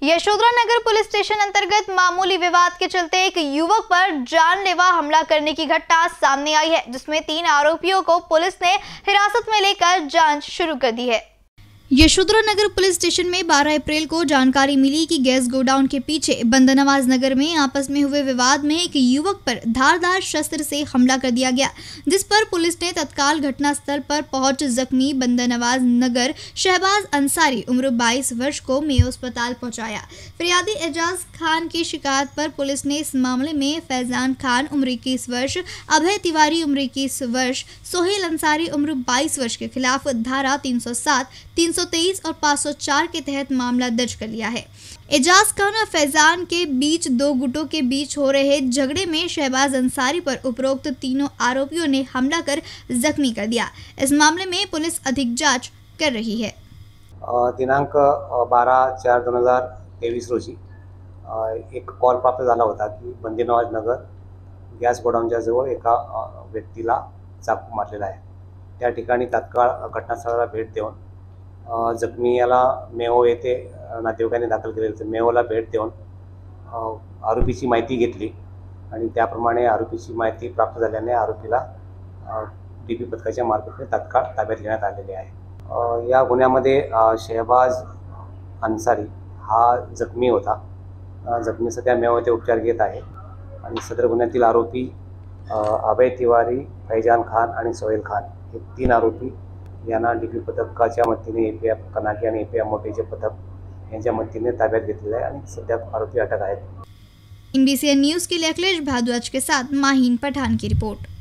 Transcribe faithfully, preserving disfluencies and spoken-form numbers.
यशोधरा नगर police station अंतर्गत मामूली विवाद के चलते एक युवक पर जानलेवा हमला करने की घटना सामने आई है, जिसमें तीन आरोपियों को पुलिस ने हिरासत में लेकर जांच शुरू कर दी है। यशोधरा नगर पुलिस स्टेशन में बारह अप्रैल को जानकारी मिली कि गैस गोडाउन के पीछे बंदनवाज नगर में आपस में हुए विवाद में एक युवक पर धारदार शस्त्र से हमला कर दिया गया, जिस पर पुलिस ने तत्काल घटनास्थल पर पहुंच जख्मी बंदनवाज नगर शहबाज अंसारी उम्र बाईस वर्ष को मेयो अस्पताल पहुंचाया। फरियादी एजाज खान की शिकायत पर पुलिस ने इस मामले में फैजान खान उम्र इक्कीस वर्ष, अभय तिवारी उम्र इक्कीस वर्ष, सोहेल अंसारी उम्र बाईस वर्ष के खिलाफ धारा तीन सौ सात, तीन सौ तेईस और पाँच सौ चार के तहत मामला दर्ज कर लिया है। एजाज खान और फैजान के बीच दो गुटों के बीच हो रहे झगड़े में शहबाज अंसारी पर उपरोक्त तीनों आरोपियों ने हमला कर जख्मी कर दिया। इस मामले में पुलिस अधिक जांच कर रही है। दिनांक बारह चार दोन हजार तेवीस रोजी एक कॉल प्राप्त झाला होता की बंदनवाज नगर गॅस गोडाऊनच्या जवळ एका व्यक्तीला चाकू मारलेला आहे। त्या ठिकाणी तात्काळ घटनास्थळाला भेट देऊन जखमी याला मेहो येथे नातेवाईकांनी दाखल केले होते। मेहोला भेट देऊन आरोपीची माहिती घेतली आणि त्याप्रमाणे आरोपीची माहिती प्राप्त झाल्याने आरोपीला डीपी पथकाच्या मार्फत तात्काळ ताब्यात घेण्यात आलेले आहे। या गुन्ह्यामध्ये शहबाज अन्सारी हा जखमी होता। जखमी सध्या मेहो येथे उपचार घेत आहे आणि सदर गुन्ह्यातील आरोपी अभय तिवारी, फैजान खान आणि सोहेल खान हे तीन आरोपी यांना डीपी पथकाच्या मदतीने एपीएफ कनाकी आणि एपीएफ मोठेचे पथक यांच्या मदतीने ताब्यात घेतलेले आहे आणि सध्या आरोपी अटक आहेत। एनबीसी न्यूज़ के लिए अखिलेश भारद्वाज के साथ माहीन पठान की रिपोर्ट।